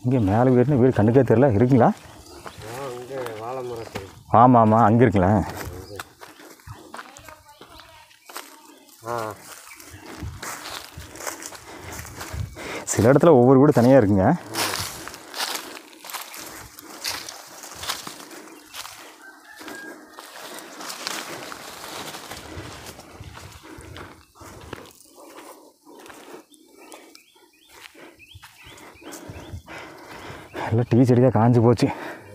இங்கே மேலே வீடுனா வீடு கண்ணுக்கே தெரியல. இருக்குங்களா? இங்கே வாழை மரம். ஆமாம் ஆமாம், அங்கே இருக்குங்களா? சில இடத்துல ஒவ்வொரு வீடு தனியாக இருக்குங்க. எல்லாம் டீ செடி தான் காஞ்சி போச்சு.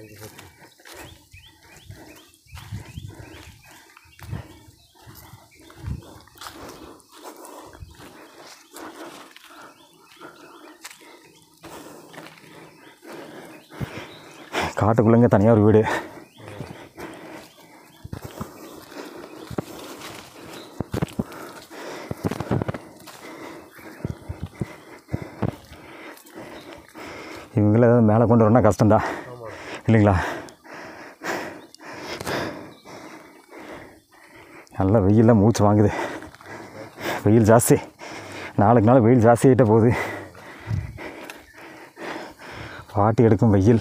காட்டுக்குள்ளேங்க தனியாக ஒரு வீடு. இவங்கள ஏதாவது மேலே கொண்டு வரணும்னா கஷ்டம்தான் இல்லைங்களா? நல்லா வெயிலில் மூச்சு வாங்குது. வெயில் ஜாஸ்தி, நாளுக்கு நாள் வெயில் ஜாஸ்தி ஆகிட்டே போகுது. பாட்டி எடுக்கும் வெயில்.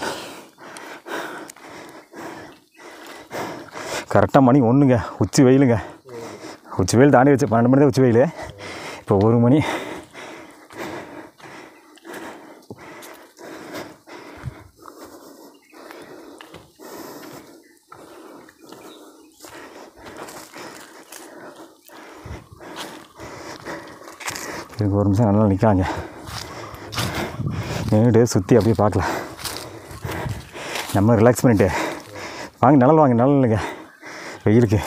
கரெக்டாக மணி 1ங்க, உச்சி வெயிலுங்க. உச்சி வெயில் தாண்டி வச்சு 12 மணி தான் உச்சி வெயில். இப்போ 1 மணி. இதுக்கு ஒரு நிமிஷம் நல்லா நிற்காங்க. நின்றுட்டு சுற்றி அப்படியே பார்க்கலாம். நம்ம ரிலாக்ஸ் பண்ணிவிட்டு வாங்க, நிழல் வாங்க. நிழல் இல்லைங்க வெயிலுக்கு.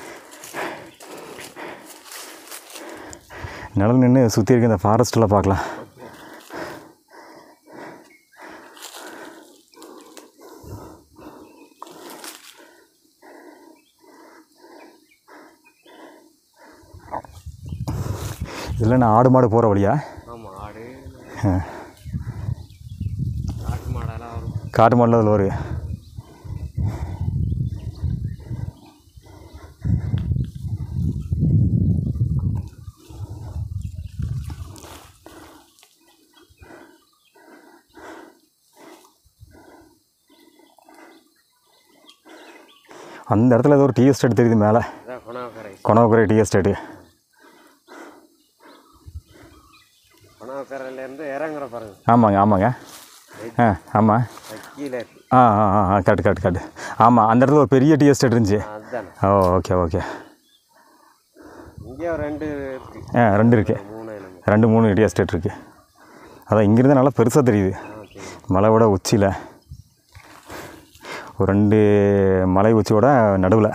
நிழல் நின்று சுற்றி இருக்க இந்த ஃபாரஸ்ட்டெல்லாம் பார்க்கலாம். இதில் நான் ஆடு மாடு போகிற வழியா? ஆமாம், ஆடு காட்டு மாடெலாம் அதில் வரும். அந்த இடத்துல ஏதோ ஒரு டீ எஸ்டேட் தெரியுது மேலே. கொணவக்கரை டீ எஸ்டேட்டு. கொணவக்கரையிலேருந்து இறங்குற பாருங்க. ஆமாங்க ஆமாங்க. ஆமாம். கீழே. கரெக்ட். ஆமாம், அந்த இடத்துல ஒரு பெரிய டீ எஸ்டேட் இருந்துச்சு. Oh okay. இங்கே 2 இருக்குது. 2 இருக்குது. 2-3 டீ எஸ்டேட் இருக்குது. அதான் இங்கேருந்து நல்லா பெருசாக தெரியுது. மலையோட உச்சியில் ஒரு 2 மலை உச்சியோட நடுவில்.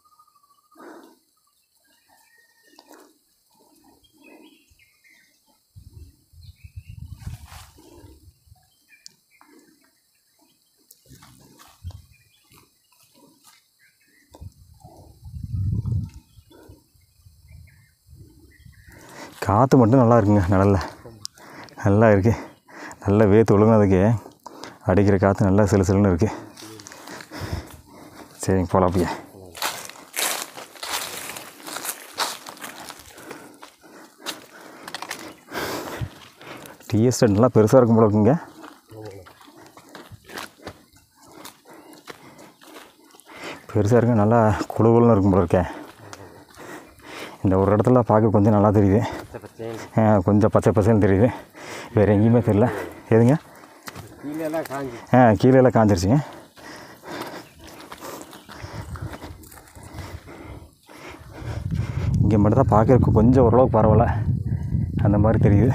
காற்று மட்டும் நல்லா இருக்குங்க. நல்லா இருக்குது. நல்லா வேத்து ஒழுங்காதுக்கு அடிக்கிற காற்று நல்லா சிலுன்னு இருக்குது. சரிங்க, போகலாம் அப்படியே. டீ எஸ்டேட் நல்லா பெருசாக இருக்கும் போல இருக்குங்க. பெருசாக இருக்கு, நல்லா குழுகுலுன்னு இருக்கும் போல இருக்கேன். இந்த ஒரு இடத்துல பார்க்க கொஞ்சம் நல்லா தெரியுது. கொஞ்சம் பச்சை பசேன்னு தெரியுது. வேறு எங்கேயுமே தெரியல. எதுங்க? கீழெல்லாம் காஞ்சிருச்சுங்க. இங்கே மட்டும் தான் பார்க்கறதுக்கு கொஞ்சம் ஓரளவுக்கு பரவாயில்ல அந்த மாதிரி தெரியுது.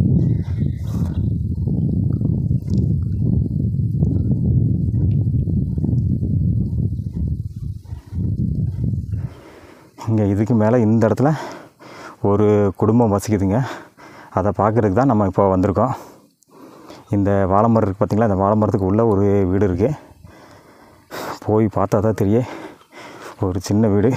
இங்கே இதுக்கு மேலே இந்த இடத்துல ஒரு குடும்பம் வசிக்குதுங்க. அதை பார்க்குறதுக்கு தான் நம்ம இப்போ வந்திருக்கோம். இந்த வாழை மரம் இருக்குது பார்த்திங்களா, இந்த வாழை மரத்துக்கு உள்ளே ஒரு வீடு இருக்குது. போய் பார்த்தா தான் தெரியும். ஒரு சின்ன வீடு.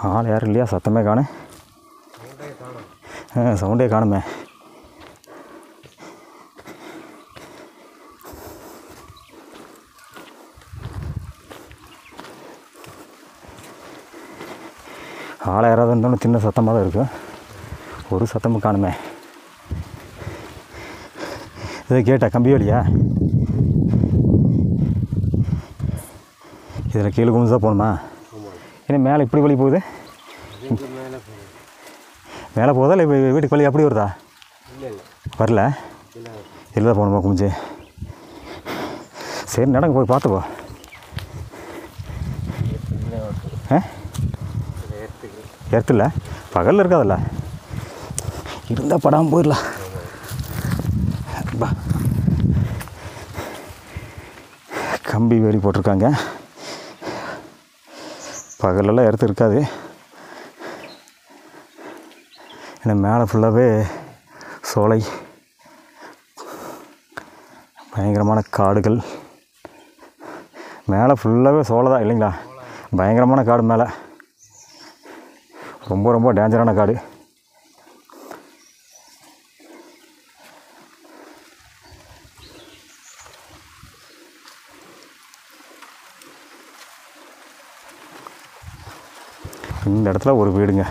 ஆள் யாரும் இல்லையா? சத்தமே காணு. சவுண்டே காணுமே. ஆளை யாராவது இருந்தாலும் சின்ன சத்தமாக தான் இருக்கும். ஒரு சத்தமும் காணுமே. இதை கேட்டா கம்பி வழியா? இதில் கீழே குமிஞ்சா போகணுமா? ஏன்னா மேலே இப்படி வழி போகுது. மேலே போகுதா இல்லை வீட்டுக்கு வழி அப்படி வருதா? வரல, இல்லை தான் போகணுமா குமிஞ்சு? சரி நடங்க போய் பார்த்துப்போ. எர்த்துல பகலில் இருக்காதுல்ல, இருந்தால் படாமல் போயிடலாம். கம்பி வேலி போட்டிருக்காங்க. பகலெல்லாம் எர்த்து இருக்காது. ஏன்னா மேலே ஃபுல்லாகவே சோலை, பயங்கரமான காடுகள். மேலே ஃபுல்லாகவே சோலை தான் இல்லைங்களா? பயங்கரமான காடு மேலே, ரொம்ப ரொம்ப டேஞ்சரான காடு. இந்த இடத்துல ஒரு வீடுங்க.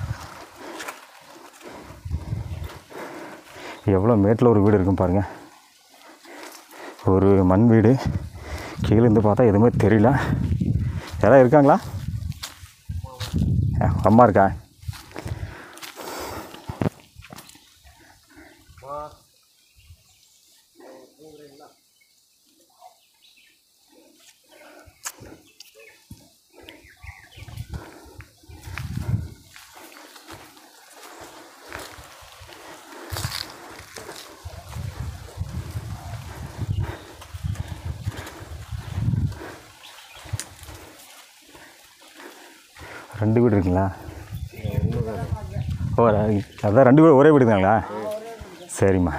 எவ்வளோ மேட்டில் ஒரு வீடு இருக்கும் பாருங்கள். ஒரு மண் வீடு. கீழே இருந்து பார்த்தா எதுவுமே தெரியல. யாராவது இருக்காங்களா? அம்மா இருக்கா? ரெண்டு வீடு இருக்குங்களா? ஓ அதான் ரெண்டு வீடு ஒரே வீடு தாங்களா? சரிம்மா.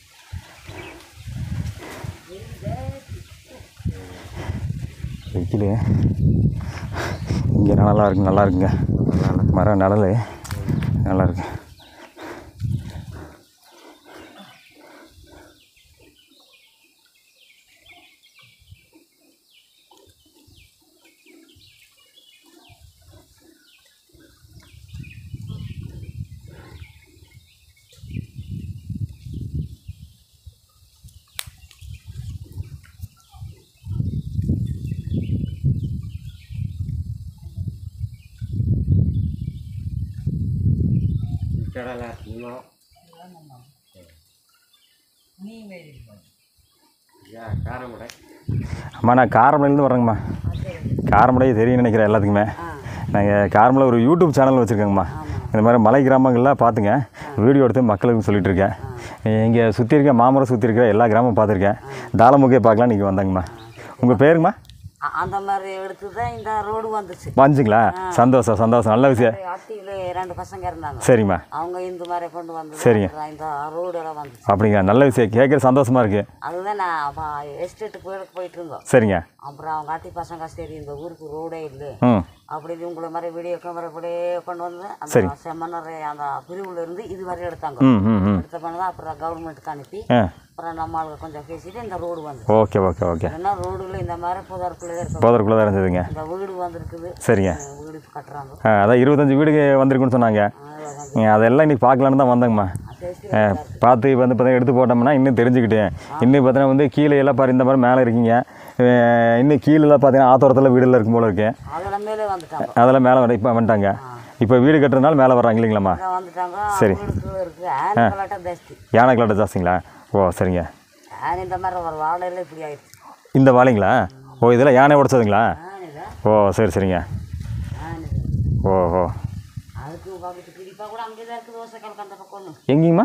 வெயில் இங்கே நல்லா இருக்குங்க. மரம் நிழல் நல்லா இருக்கு. அம்மா நான் காரமடையிலேருந்து வரேங்கம்மா. காரமடை தெரியும் நினைக்கிறேன் எல்லாத்துக்குமே. நாங்கள் காரமடை ஒரு யூடியூப் சேனல் வச்சுருக்கேங்கம்மா. இந்த மாதிரி மலை கிராமங்கள்லாம் பார்த்துங்க, வீடியோ எடுத்து மக்களுக்கு சொல்லிகிட்டு இருக்கேன். இங்கே சுற்றி இருக்க மாமரம் சுற்றி இருக்கிற எல்லா கிராமம் பார்த்துருக்கேன். தாளமுகையை பார்க்கலாம் நீங்கள் வந்தாங்கம்மா. உங்கள் பேருங்கம்மா? அந்த மாதிரி எடுத்து தான் இந்த ரோடு வந்துச்சு. வந்துச்சுங்களா? சந்தோஷம் சந்தோஷம், நல்ல விஷயம். அட்டியில் 2 பசங்க இருந்தாங்க. சரிம்மா. அவங்க இந்த மாதிரி கொண்டு வந்து சரிங்க. இந்த ரோடு எல்லாம் வந்துச்சு. அப்படிங்க, நல்ல விஷயம். கேட்குற சந்தோஷமாக இருக்குது. அதுதான் நான் எஸ்டேட்டு போயிட்டு இருந்தோம். சரிங்க. அப்புறம் அவங்க அட்டி பசங்க சரி இந்த ஊருக்கு ரோடே இல்லை ம் அப்படின்னு உங்களை மாதிரி வீடியோ கேமரா அப்படியே கொண்டு வந்து அந்த செம்மனர் அந்த பிரிவுல இருந்து இது வரை எடுத்தாங்க. எடுத்த பண்ண தான் அப்புறம் கவர்மெண்ட்டுக்கு அனுப்பி அப்புறம் நம்ம ஆளுங்க கொஞ்சம் பேசிட்டு இந்த ரோடு வந்து. Okay okay okay. ஏன்னா ரோடுல இந்த மாதிரி புதருக்குள்ளே இருக்கும். புதருக்குள்ளே தான் இருந்ததுங்க. இந்த வீடு வந்துருக்குது. சரிங்க. வீடு கட்டுறாங்க. அதான் 25 வீடு வந்திருக்குன்னு சொன்னாங்க. அதெல்லாம் இன்றைக்கி பார்க்கலான்னு தான் வந்தேங்கம்மா. பார்த்து வந்து பார்த்தீங்கன்னா எடுத்து போட்டோம்னா இன்னும் தெரிஞ்சுக்கிட்டேன். இன்னும் பார்த்தீங்கன்னா வந்து கீழே எல்லாம் பாரு இந்த மாதிரி மேலே இருக்கீங்க. இன்னும் கீழெல்லாம் பார்த்தீங்கன்னா ஆத்தோரத்தில் வீடெல்லாம் இருக்கும் போல இருக்கு. அதெல்லாம் மேலே இப்போ வந்துட்டாங்க. இப்போ வீடு கட்டுறதுனால மேலே வர்றாங்க இல்லைங்களாம்மா? சரி. யானை கலாட்டை ஜாஸ்திங்களா? ஓ சரிங்க. இந்த வாழைங்களா? ஓ இதெல்லாம் யானை உடைச்சதுங்களா? ஓ சரி சரிங்க. ஓஹோ. எங்கேங்கம்மா?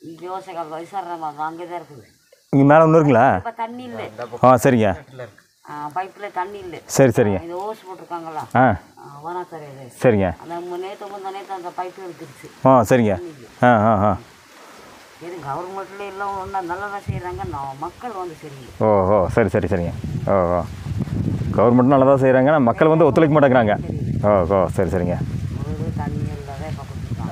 இங்கே மேலே ஒன்று இருக்குங்களா? ஆ சரிங்க. பைப்பில் தண்ணி இல்லை. சரி சரிங்க. இது ஓஸ் போட்டிருக்காங்களா? சரிங்க. நேற்று அந்த பைப்பு எடுத்துருச்சு. சரிங்க. இது கவர்மெண்ட்ல எல்லாம் ஒன்றா நல்லதாக செய்கிறாங்க. மக்கள் வந்து சரிங்க. ஓஹோ சரி சரி சரிங்க. ஓஹோ கவர்மெண்ட் நல்லதாக செய்கிறாங்க, மக்கள் வந்து ஒத்துழைக்க மாட்டேங்கிறாங்க. ஓஹோ சரி சரிங்க.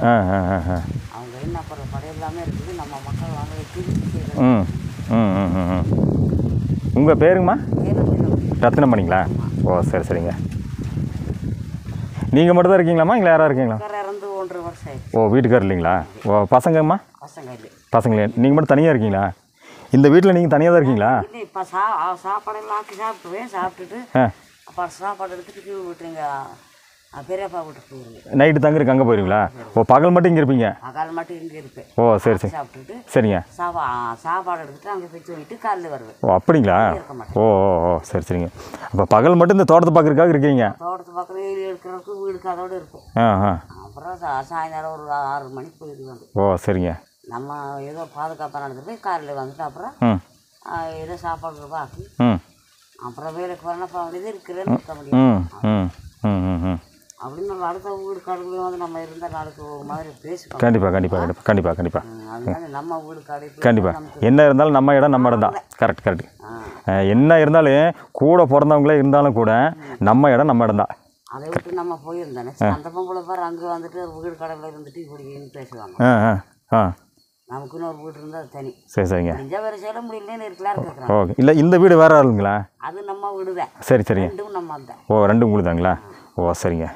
ஆ ஆ ஆ ஆ அவங்க என்ன பண்ணுற படம் எல்லாமே இருக்குது. நம்ம மக்கள் வாங்க திருச்சி ம் ம் ம் ம் ம் உங்கள் பேருங்கம்மா? ரத்னமணிங்களா? ஓ சரி சரிங்க. நீங்கள் மட்டும் தான் இருக்கீங்களாம்மா, இல்லை யாராக இருக்கீங்களா? இறந்து 1.5 வருஷம் ஆயிடுச்சு. ஓ வீட்டுக்கார் இல்லைங்களா? ஓ பசங்கம்மா? பசங்க இல்லை. பசங்களே நீங்கள் மட்டும் தனியாக இருக்கீங்களா? இந்த வீட்டில் நீங்கள் தனியாக தான் இருக்கீங்களா? இல்லை இப்போ சாப்பாடெல்லாம் ஆக்கி சாப்பிட்டுவேன். சாப்பிட்டுட்டு அப்புறம் சாப்பாடு எடுத்துகிட்டு கீழே விட்டுருங்க பெரியப்பா வீட்டுக்கு போயிருங்க. நைட்டு தங்குறதுக்கு அங்கே போயிருங்களா? ஓ பகல் மட்டும் இங்கே இருப்பீங்க? பகல் மட்டும் இங்கே இருப்பேன். ஓ சரி சரி சாப்பிட்டுட்டு சரிங்க. சாப்பாடு எடுத்துகிட்டு அங்கே போய் தூங்கிட்டு காலையில் வருவேன். ஓ அப்படிங்களா? ஓ ஓ ஓ சரி சரிங்க. அப்போ பகல் மட்டும் இந்த தோட்டத்தை பார்க்குறதுக்காக இருக்கீங்க? தோட்டத்து பக்கம் எடுக்கிறதுக்கு வீடுக்கு அதோடு இருக்கும். ஆ ஆ அப்புறம் சாயந்தரம் ஒரு 6 மணிக்கு போயிடுவாங்க. ஓ சரிங்க. நம்ம ஏதோ பாதுகாப்பாக நடந்துட்டு போய் காலையில் வந்துட்டு அப்புறம் ஏதோ சாப்பாடு ஆக்கி அப்புறம் வேலைக்கு வரணும். அப்போ அப்படி இருக்கிறேன்னு இருக்க முடியும். ம் ம் ம் ம் அப்படின்னு நம்ம அடுத்த வீடு காடுகளையும் வந்து நம்ம இருந்த நாளுக்கு ஒரு மாதிரி பேசுவோம். கண்டிப்பாக கண்டிப்பாக கண்டிப்பாக கண்டிப்பாக கண்டிப்பாக அதனால நம்ம வீடு காடு கண்டிப்பாக என்ன இருந்தாலும் நம்ம இடம் நம்ம இடம் தான். Correct correct. என்ன இருந்தாலும் கூட பிறந்தவங்களே இருந்தாலும் கூட நம்ம இடம் நம்ம இடம் தான். அதை விட்டு நம்ம போயிருந்தேன். அந்த பொம்பளை பாரு அங்கே வந்துட்டு வீடு கடையில் இருந்துட்டு இப்படின்னு பேசுவாங்க. ஆ ஆ ஆ நமக்குன்னு ஒரு வீடு இருந்தால் அது தனி. சரி சரிங்க. முடிஞ்சால் வேறு செய்ய முடியலன்னு இருக்கலான்னு கேட்குறாங்க. ஓகே. இல்லை இந்த வீடு வேறு ஆளுங்களா? அது நம்ம வீடு தான். சரி சரிங்க. ரெண்டும் நம்ம தான். ஓ ரெண்டும் உங்களுக்கு தாங்களா? ஓ சரிங்க.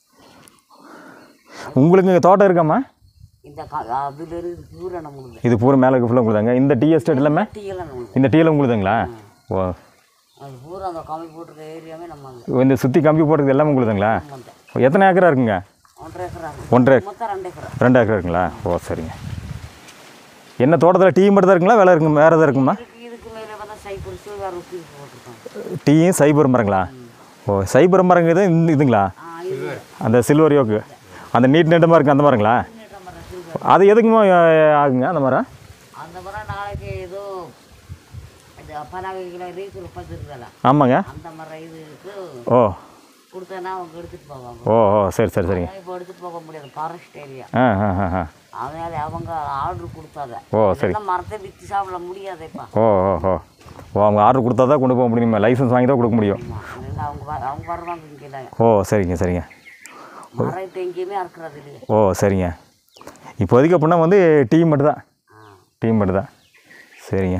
உங்களுக்கு இங்கே தோட்டம் இருக்காம்மா? இந்த அதில் இருக்குது பூரா நம்ம இது பூரா மேலே ஃபுல்லாக உங்களுக்கு தாங்க. இந்த டீ எஸ்டேட் எல்லாமே டீயெல்லாம் நம்ம இந்த டீயில் உங்களுக்கு தாங்களா? ஓ அது பூரா அந்த கம்பி போட்டிருக்க ஏரியாவே நம்ம இந்த சுற்றி கம்பி போடுறது எல்லாமே உங்களுக்கு தாங்களா? எத்தனை ஏக்கரா இருக்குங்க? 1.5 ஏக்கரா. 1.5 மொத்தம் 2 ஏக்கரா. 2 ஏக்கரா இருக்குங்களா? ஓ சரிங்க. என்ன தோட்டத்தில் டீ மட்டும் தான் இருக்குங்களா, வேலை இருக்குங்க வேறு எதாவது இருக்குமா? இதுக்கு மேலே வந்து சைபர் வேறு போட்டிருக்கோம். டீயும் சைபர் மரங்களா? ஓ சைபர் மரங்க இது இதுங்களா? அந்த சில்வர் யோக்கு அந்த நீட் நெட்டமாக இருக்குது அந்த மரங்களா? அது எதுக்குமா ஆகுங்க அந்த மரம்? அந்த மரம் நாளைக்கு ஏதோ இந்த பறவைகளை ரீசூர் பார்த்துருக்கலாம். ஆமாங்க. அந்த மரம் இதுக்கு ஓ கொடுத்தனா அவங்க எடுத்துகிட்டு போவாங்க. ஓ ஓ சரி சரி சரிங்க. இப்போ எடுத்துகிட்டு போக முடியாது, ஃபாரஸ்ட் ஏரியா. ஆ ஆ ஆ ஆ அதனால அவங்க ஆர்டர் கொடுத்தாங்க. ஓ சரி. மரத்தை விற்று சாப்பிட முடியாதுப்பா. ஓ ஓ ஓ ஓ அவங்க ஆர்டர் கொடுத்தா தான் கொண்டு போக முடியுமா? லைசன்ஸ் வாங்கி தான் கொடுக்க முடியும். அவங்க வருவாங்க இங்கே. ஓ சரிங்க சரிங்க. மரத்தை எங்கேயுமே அறுக்கிறது இல்லையா? ஓ சரிங்க. இப்போதைக்கு அப்படின்னா வந்து டீ மட்டும் தான். டீ மட்டும் தான். சரிங்க.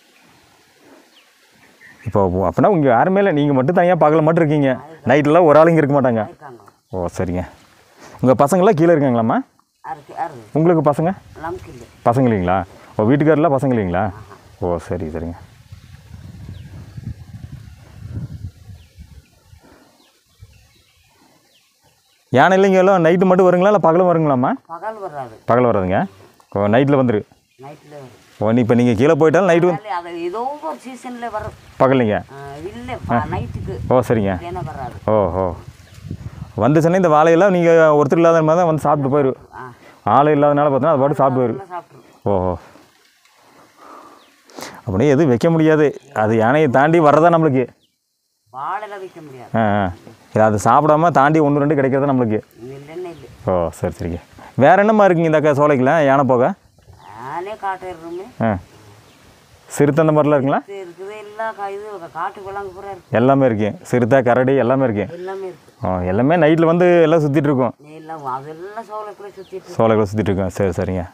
இப்போ அப்படின்னா உங்கள் யாருமே இல்லை, நீங்கள் மட்டும் தனியாக பகலில் மட்டும் இருக்கீங்க. நைட்டெலாம் ஒரு ஆள் இங்கே இருக்க மாட்டாங்க. ஓ சரிங்க. உங்கள் பசங்களாம் கீழே இருக்காங்களாம்மா? உங்களுக்கு பசங்க? பசங்க இல்லைங்களா? ஓ வீட்டுக்காரெலாம் பசங்க இல்லைங்களா? ஓ சரி சரிங்க. யானை இல்லைங்க எல்லாம் நைட்டு மட்டும் வருங்களா இல்லை பகலும் வருங்களாம்மா? பகல் வராது. பகல் வராதுங்க. ஓ நைட்டில் வந்துரு. நைட்டில் வரும். ஓ இப்போ நீங்கள் கீழே போயிட்டாலும் நைட்டு அது ஏதோ ஒரு சீசனில் வரும். பகலிங்க? இல்லை நைட்டுக்கு. ஓ சரிங்க. ஏன்னா வராது. ஓ ஓ வந்துச்சுன்னா இந்த வாழையெல்லாம் நீங்கள் ஒருத்தர் இல்லாத மாதிரி தான் வந்து சாப்பிட்டு போயிரு. ஆள் இல்லாதனால பார்த்தோன்னா அது பாட்டு சாப்பிட்டு போயிரு. ஓஹோ அப்படியே எதுவும் வைக்க முடியாது. அது யானையை தாண்டி வர்றதா நம்மளுக்கு. வாழையில் வைக்க முடியாது. இல்லை அது சாப்பிடாம தாண்டி 1-2 கிடைக்கிறதா நம்மளுக்கு. ஓ சரி சரிங்க. வேறு என்னம்மா இருக்குங்க இந்த சோலைக்குள்ள யானை போக? யானே காட்டு இருக்குமே. சிறுத்தை அந்த மாதிரிலாம் இருக்குங்களா? இருக்குது. எல்லா இது காட்டு விலங்கு பூரா இருக்கு. எல்லாமே இருக்கு. சிறுத்தை கரடி எல்லாமே இருக்கு. எல்லாமே இருக்கு. எல்லாமே நைட்டில் வந்து எல்லாம் சுற்றிட்டு இருக்கோம். அதெல்லாம் சோலைக்குள்ளே சுற்றிட்டு சோலைக்குள்ளே சுற்றிட்டு இருக்கோம். சரி சரிங்க.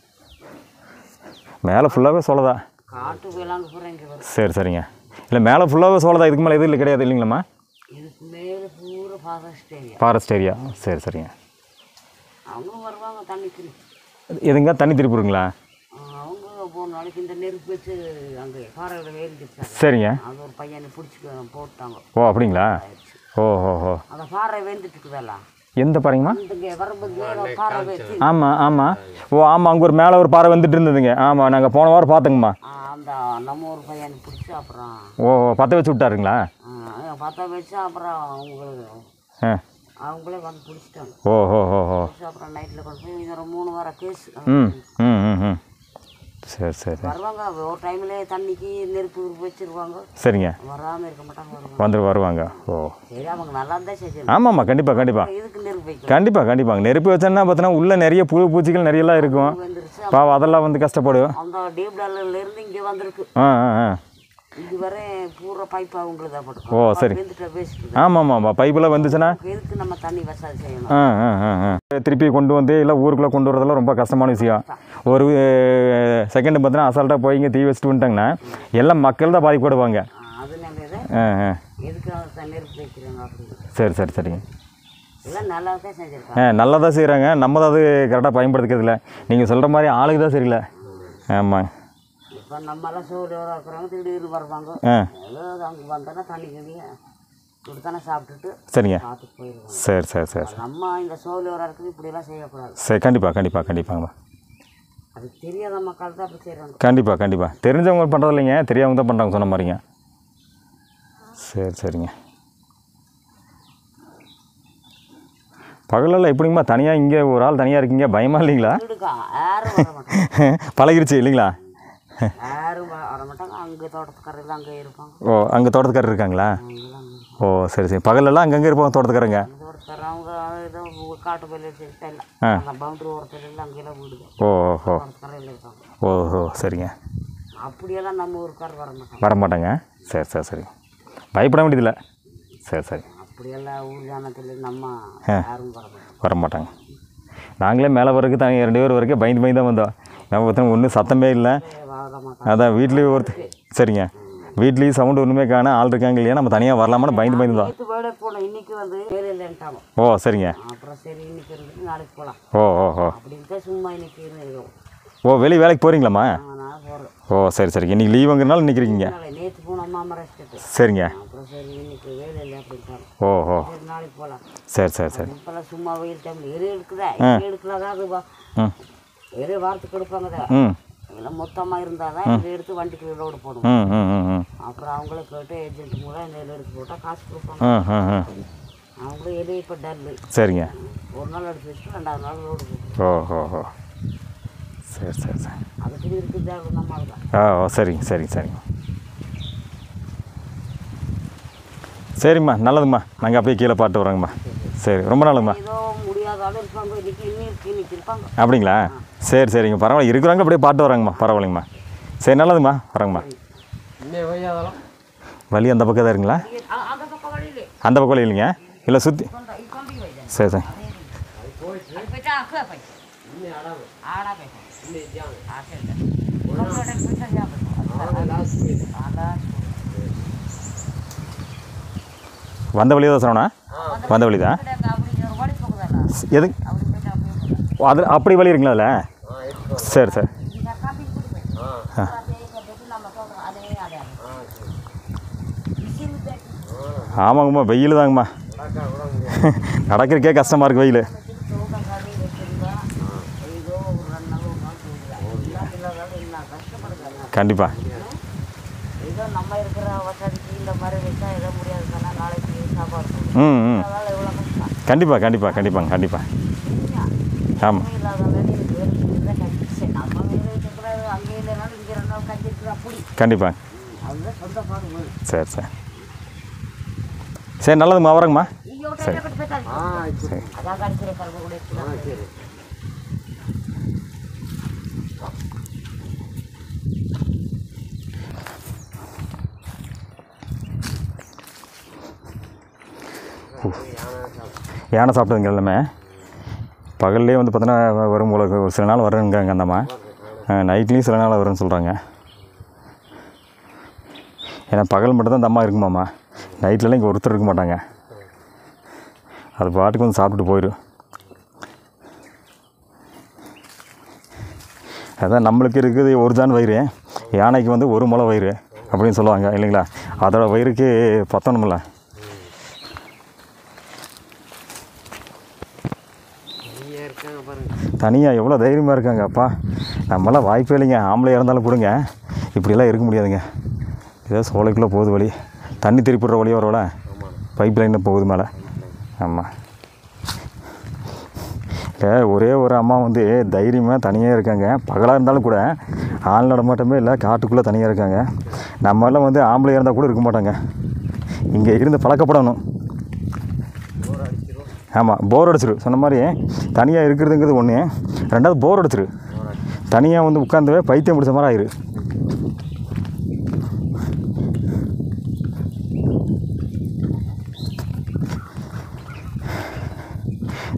மேலே ஃபுல்லாகவே சோலை தான். காட்டு விலங்கு பூரா இங்கே வரும். சரி சரிங்க. இல்லை மேலே ஃபுல்லாகவே சோலை தான். இதுக்கு மேலே எதுவும் இல்லை கிடையாது இல்லைங்களாம்மா? இதுக்கு மேலே பூரா ஃபாரஸ்ட் ஏரியா. Forest area. சரி சரிங்க. அவங்க வருவாங்க தண்ணிக்கு. எதுங்க தண்ணி திருப்பிடுங்களா? அவங்க போன நாளைக்கு இந்த நெருப்பு வச்சு அங்கே பாறையில் ஏறிக்கிட்டாங்க. சரிங்க. அது ஒரு பையனை பிடிச்சி போட்டாங்க. ஓ அப்படிங்களா? ஓ ஓ ஓ அந்த பாறை வேந்துட்டு இருக்குதல்ல. எந்த பாறைங்கம்மா? இங்கே வரும்போது பாறை வச்சு. ஆமாம் ஆமாம். ஓ ஆமாம் அங்கே ஒரு மேலே ஒரு பாறை வந்துட்டு இருந்ததுங்க. ஆமாம் நாங்கள் போன வாரம் பார்த்தோங்கம்மா. அந்த நம்ம ஒரு பையனை பிடிச்சி அப்புறம் ஓ பற்ற வச்சு விட்டாருங்களா? பற்ற வச்சு அப்புறம் அவங்களே வந்து பிடிச்சிட்டாங்க. ஓ ஓ ஓ ஓ அப்புறம் நைட்டில் கொண்டு போய் இது ஒரு 3 வாரம் கேஸ். ம் ம் ம் ம் சரி சரி. வருவாங்க ஒரு டைமில் தண்ணிக்கு நெருப்பு வச்சுருவாங்க. சரிங்க. வராமல் இருக்க மாட்டாங்க. வருவாங்க. ஓ சரி அவங்க நல்லா இருந்தால் சரி. ஆமாம்மா கண்டிப்பாக கண்டிப்பாக. இதுக்கு நெருப்பு வைக்கும். கண்டிப்பாக நெருப்பு வச்சோன்னா பார்த்தீங்கன்னா உள்ளே நிறைய புழு பூச்சிகள் நிறையெல்லாம் இருக்கும். பாவம் அதெல்லாம் வந்து கஷ்டப்படும். அந்த டீப் டல்லிருந்து இங்கே வந்திருக்கு. இதுவரை பூரா பைப் அவங்களுக்கு தான் போட்டு. ஓ சரி. ஆமாம் ஆமாம் பைப்பெல்லாம் வந்துச்சுன்னா எதுக்கு நம்ம தண்ணி வசதி செய்யணும்? திருப்பி கொண்டு வந்து இல்லை ஊருக்குள்ளே கொண்டு வரதெல்லாம் ரொம்ப கஷ்டமான விஷயம். ஒரு செகண்டு பார்த்தீங்கன்னா அசால்ட்டாக போய் இங்கே தீ வச்சுட்டு வந்துட்டாங்கன்னா எல்லாம் மக்கள் தான் பாதிக்கப்படுவாங்க. அதனால எதுக்கு நெருப்பு வைக்கிறாங்க அப்படி. சரி சரி சரிங்க. எல்லாம் நல்லா தான் செஞ்சுருக்காங்க. நல்லா தான் செய்கிறாங்க. நம்ம தான் அது கரெக்டாக பயன்படுத்திக்கிறது இல்லை. நீங்கள் சொல்கிற மாதிரி ஆளுக்கு தான் சரியில்லை. ஆமாம். இப்போ நம்மளாம் சோடியோட இருக்கிறவங்க திடீர்னு வருவாங்க. அங்கே வந்தோன்னா தண்ணி கழிய கொடுத்தானே சாப்பிட்டுட்டு சரிங்க பார்த்துட்டு போயிடுவாங்க. சரி சரி சரி சரி. நம்ம இந்த சோழியோட இருக்குது இப்படியெல்லாம் செய்யக்கூடாது. சரி கண்டிப்பாக கண்டிப்பாக கண்டிப்பாங்கம்மா. அது தெரியாத மக்கள் தான் அப்படி செய்கிறாங்க. கண்டிப்பாக கண்டிப்பாக. தெரிஞ்சவங்க பண்ணுறது இல்லைங்க, தெரியாதவங்க தான் பண்ணுறாங்க சொன்ன மாதிரிங்க. சரி சரிங்க. பகலெல்லாம் எப்படிங்கம்மா தனியாக இங்கே ஒரு ஆள் தனியாக இருக்கீங்க, பயமாக இல்லைங்களா? பழகிருச்சு இல்லைங்களா? யாரும் வர மாட்டாங்க. அங்கே தோட்டத்துக்காரர்கள் அங்கே இருப்பாங்க. ஓ அங்கே தோட்டத்துக்காரர் இருக்காங்களா? ஓ சரி சரி. பகலெல்லாம் அங்கங்கே இருப்பாங்க தோட்டத்துக்காரங்க. தோட்டத்துக்காரர் அவங்க ஏதோ காட்டு பயில இல்லை பவுண்டரி ஓரத்தில் இல்லை அங்கெல்லாம் வீடு. ஓஹோ தோட்டத்துக்காரர்கள் இருப்பாங்க. ஓஹோ சரிங்க. அப்படியெல்லாம் நம்ம ஊருக்காரர் வர மாட்டாங்க. சரி சரி சரி. பயப்பட வேண்டியதில்லை. சரி சரி. அப்படியெல்லாம் ஊர் ஜானத்தில் நம்ம யாரும் வர மாட்டாங்க. நாங்களே மேலே வரைக்கும் தாங்க 2 பேர் வரைக்கும் பயந்து தான் வந்தோம். நம்ம பார்த்தோம் ஒன்றும் சத்தமே இல்லை. அதான் வீட்லேயும் ஒருத்தர் சரிங்க. வீட்லேயும் சவுண்டு ஒன்றுமே காண ஆள் இருக்காங்க இல்லையா, நம்ம தனியாக வரலாமான்னு பயந்து தான். இன்னைக்கு வந்து வேலை இல்லைன்ட்டாங்க. ஓ சரிங்க. அப்புறம் சரி இன்னைக்கு இருந்துட்டு நாளைக்கு போகலாம். ஓ அப்படின்ட்டு சும்மா இன்னைக்கு இருக்கோம். ஓ வெளியே வேலைக்கு போகிறீங்களாம்மா? நான் போகிறேன். ஓ சரி சரி. இன்றைக்கி லீவுங்கிறனால இன்றைக்கி இருக்கீங்க. நேற்று போனோம் மாமா ரெஸ்ட்டு. சரிங்க. அப்புறம் சரி இன்னைக்கு வேலை இல்லை அப்படின்ட்டாங்க. ஓஹோ நாளைக்கு போகலாம். சரி சரி சரி. இப்போல்லாம் சும்மா வெயில் டைமில் எரு இருக்குதா எடுக்கலாதான் அது எரு வாரத்துக்கு எடுப்பாங்க. இதெல்லாம் மொத்தமாக இருந்தால் தான் இதை எடுத்து வண்டிக்கு லோடு போடுவோம். அப்புறம் அவங்கள போய்ட்டு ஏஜென்ட் மூலம் இந்த எடுத்து போட்டால் காசு கொடுப்பாங்க. அவங்களும் எது இப்போ டல்லு. சரிங்க. ஒரு நாள் எடுத்து வச்சுட்டு 2வது நாள் லோடு போடுவோம். ஓஹோ சரி சரி சரி. அதுக்கு இருக்குது நம்ம தான். ஓ சரிங்க சரிங்க சரிங்க. சரிம்மா நல்லதும்மா. நாங்கள் அப்படியே கீழே பாட்டு வரோங்கம்மா. சரி ரொம்ப நல்லதும்மா. ஏதோ முடியாதாலும் இருப்பாங்க. இன்னைக்கு இருப்பாங்க. அப்படிங்களா? சரி சரிங்க. பரவாயில்ல இருக்கிறாங்க அப்படியே பாட்டு வராங்கம்மா. பரவாயில்லைங்கம்மா. சரி நல்லதும்மா. வராங்கம்மா. வழி அந்த பக்கம் தான் இருக்குங்களா? அந்த பக்கம் வழி இல்லைங்க. இல்லை சுற்றி. சரி சரி. வந்த வழி தான் சொன்னா? வந்த வழி தான். எது அது அப்படி வழி இருக்குங்களா அதில்? சரி சரி. ஆமாங்கம்மா வெயில் தாங்கம்மா. நடக்கிறக்கே கஷ்டமாக இருக்குது வெயில். கண்டிப்பாக. கண்டிப்பாக கண்டிப்பாக கண்டிப்பாங்க கண்டிப்பாக. ஆமாம் கண்டிப்பாக. சரி சரி சரி நல்லதும்மா. வரேங்கம்மா. சரி சரி. யானை சாப்பிட்டதுங்க எல்லாமே. பகல்லே வந்து பார்த்தோன்னா வரும் போல ஒரு சில நாள் வருங்க அந்தம்மா. நைட்லேயும் சில நாள் வரும்னு சொல்கிறாங்க. ஏன்னா பகல் மட்டும்தான் அந்த அம்மா இருக்குமாம்மா. நைட்லலாம் இங்கே ஒருத்தர் இருக்க மாட்டாங்க. அது பாட்டுக்கு வந்து சாப்பிட்டுட்டு போயிடும். அதான் நம்மளுக்கு இருக்குது ஒரு தான் வயிறு, யானைக்கு வந்து ஒரு முளை வயிறு அப்படின்னு சொல்லுவாங்க இல்லைங்களா? அதோட வயிறுக்கு பத்தணுமில்ல. தனியாக எவ்வளோ தைரியமாக இருக்காங்க. அப்பா நம்மளாம் வாய்ப்பே இல்லைங்க. ஆம்பளையாக இருந்தாலும் கொடுங்க இப்படியெல்லாம் இருக்க முடியாதுங்க. ஏதோ சோலைக்குள்ளே போகுது வழி. தண்ணி திருப்பிடுற வழி வரவல பைப் லைனில் போகுது மேலே. ஆமாம். ஒரே ஒரு அம்மா வந்து தைரியமாக தனியாக இருக்காங்க. பகலாக இருந்தாலும் கூட ஆள் நடமாட்டமே இல்லை. காட்டுக்குள்ளே தனியாக இருக்காங்க. நம்மளாம் வந்து ஆம்பளையாக இருந்தால் கூட இருக்க மாட்டாங்க. இங்கே இருந்து பழக்கப்படணும். ஆமாம் போர் அடிச்சிரு. சொன்ன மாதிரி தனியாக இருக்கிறதுங்கிறது ஒன்று. 2வது போர் அடிச்சிரு. தனியாக வந்து உட்காந்துவே பைத்தியம் பிடிச்ச மாதிரி ஆயிரு.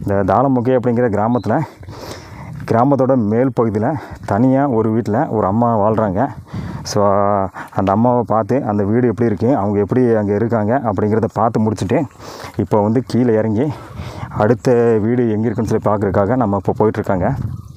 இந்த தாளமுகை அப்படிங்கிற கிராமத்தோட மேல் பகுதியில் தனியாக ஒரு வீட்டில் ஒரு அம்மா வாழ்கிறாங்க. ஸோ அந்த அம்மாவை பார்த்து அந்த வீடு எப்படி இருக்குது, அவங்க எப்படி அங்கே இருக்காங்க அப்படிங்கிறத பார்த்து முடிச்சுட்டு இப்போ வந்து கீழே இறங்கி அடுத்த வீடு எங்கே இருக்குன்னு சொல்லி பார்க்குறதுக்காக நம்ம இப்போ போயிட்டுருக்காங்க.